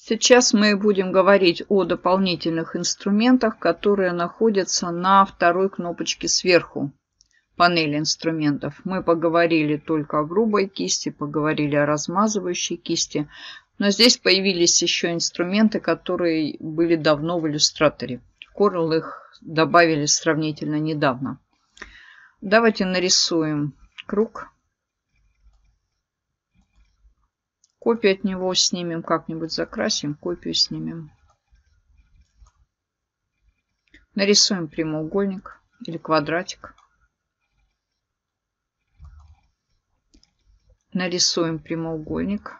Сейчас мы будем говорить о дополнительных инструментах, которые находятся на второй кнопочке сверху панели инструментов. Мы поговорили только о грубой кисти, поговорили о размазывающей кисти, но здесь появились еще инструменты, которые были давно в иллюстраторе. В Corel их добавили сравнительно недавно. Давайте нарисуем круг. Копию от него снимем, как-нибудь закрасим, копию снимем. Нарисуем прямоугольник или квадратик. Нарисуем прямоугольник.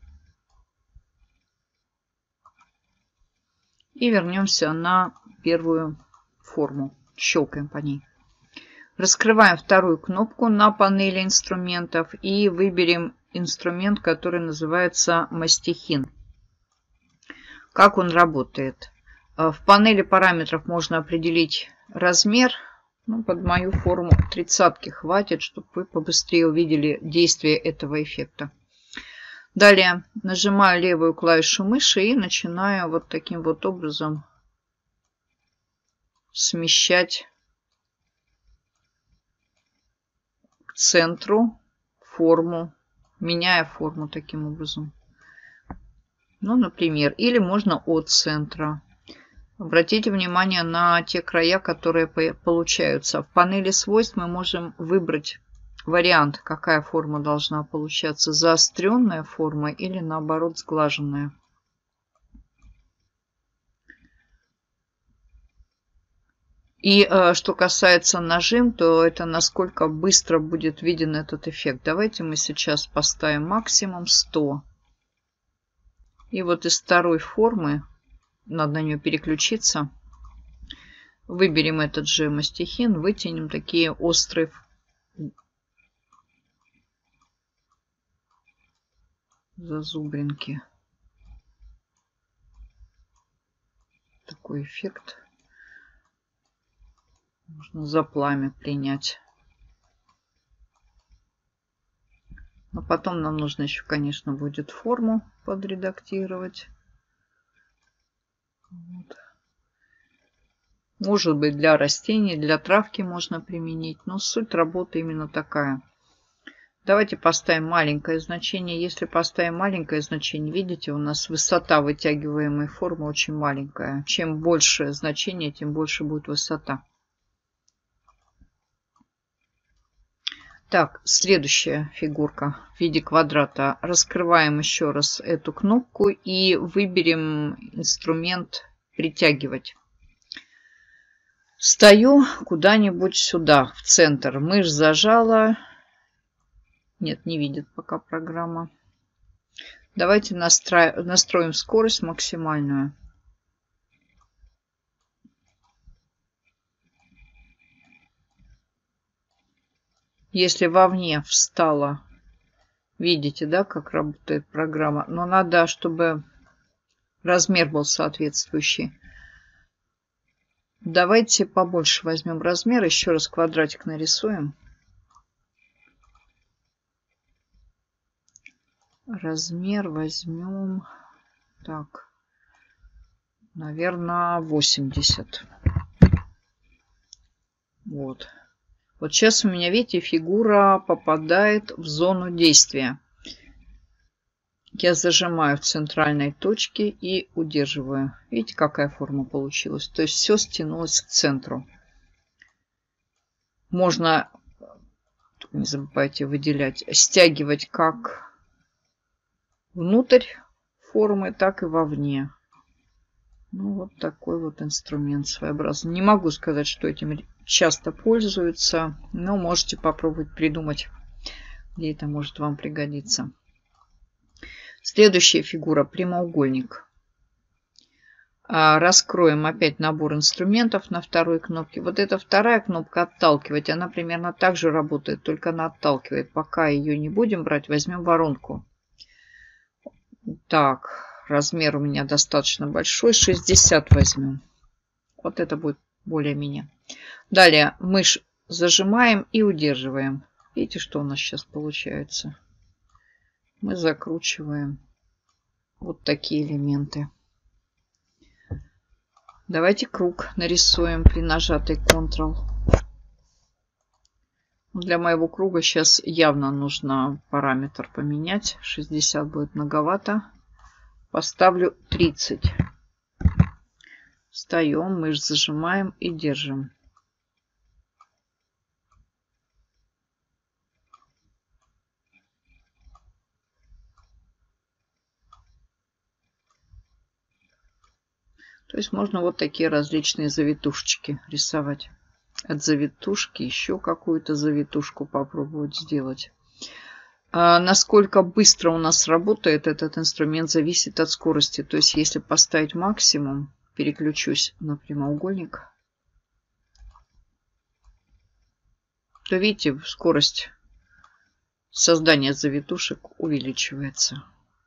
И вернемся на первую форму. Щелкаем по ней. Раскрываем вторую кнопку на панели инструментов и выберем инструмент, который называется мастихин. Как он работает? В панели параметров можно определить размер. Под мою форму 30-ки хватит, чтобы вы побыстрее увидели действие этого эффекта. Далее нажимаю левую клавишу мыши и начинаю вот таким вот образом смещать к центру форму, меняя форму таким образом. Например, или можно от центра. Обратите внимание на те края, которые получаются. В панели свойств мы можем выбрать вариант, какая форма должна получаться. Заостренная форма или наоборот сглаженная. И что касается нажим, то это насколько быстро будет виден этот эффект. Давайте мы сейчас поставим максимум 100. И вот из второй формы, надо на нее переключиться, выберем этот же мастихин, вытянем такие острые зазубринки. Такой эффект можно за пламя принять. Но потом нам нужно еще, конечно, будет форму подредактировать. Вот. Может быть, для растений, для травки можно применить, но суть работы именно такая. Давайте поставим маленькое значение. Если поставим маленькое значение, видите, у нас высота вытягиваемой формы очень маленькая. Чем больше значение, тем больше будет высота. Так, следующая фигурка в виде квадрата. Раскрываем еще раз эту кнопку и выберем инструмент «Притягивать». Стою куда-нибудь сюда, в центр. Мышь зажала. Нет, не видит пока программа. Давайте настроим скорость максимальную. Если вовне встала, видите, да, как работает программа. Но надо, чтобы размер был соответствующий. Давайте побольше возьмем размер. Еще раз квадратик нарисуем. Размер возьмем, так, наверное, 80. Вот. Вот сейчас у меня, видите, фигура попадает в зону действия. Я зажимаю в центральной точке и удерживаю. Видите, какая форма получилась? То есть все стянулось к центру. Можно, не забывайте выделять, стягивать как внутрь формы, так и вовне. Вот такой вот инструмент своеобразный. Не могу сказать, что этим часто пользуются, но можете попробовать придумать, где это может вам пригодиться. Следующая фигура — прямоугольник. Раскроем опять набор инструментов на второй кнопке. Вот эта вторая кнопка «Отталкивать», она примерно так же работает, только она отталкивает. Пока ее не будем брать, возьмем воронку. Так, размер у меня достаточно большой, 60 возьмем. Вот это будет более-менее. Далее мышь зажимаем и удерживаем. Видите, что у нас сейчас получается? Мы закручиваем Вот такие элементы. Давайте круг нарисуем при нажатой Ctrl. Для моего круга сейчас явно нужно параметр поменять. 60 будет многовато. Поставлю 30. Встаем, мышь зажимаем и держим. То есть можно вот такие различные завитушечки рисовать. От завитушки еще какую-то завитушку попробовать сделать. Насколько быстро у нас работает этот инструмент, зависит от скорости. То есть если поставить максимум, переключусь на прямоугольник, то видите, скорость создания завитушек увеличивается.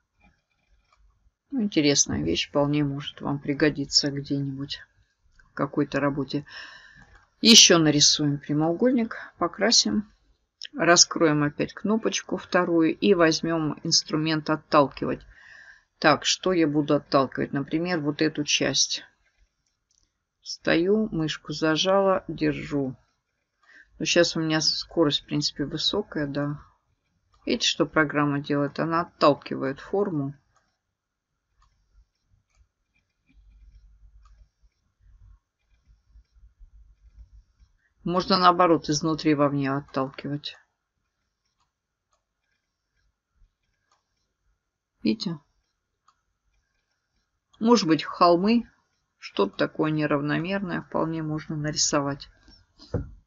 Интересная вещь, вполне может вам пригодиться где-нибудь в какой-то работе. Еще нарисуем прямоугольник, покрасим, раскроем опять кнопочку вторую и возьмем инструмент отталкивать. Так, что я буду отталкивать? Например, вот эту часть. Встаю, мышку зажала, держу. Но сейчас у меня скорость, в принципе, высокая, да. Видите, что программа делает? Она отталкивает форму. Можно наоборот изнутри вовне отталкивать. Видите? Может быть, холмы, что-то такое неравномерное вполне можно нарисовать.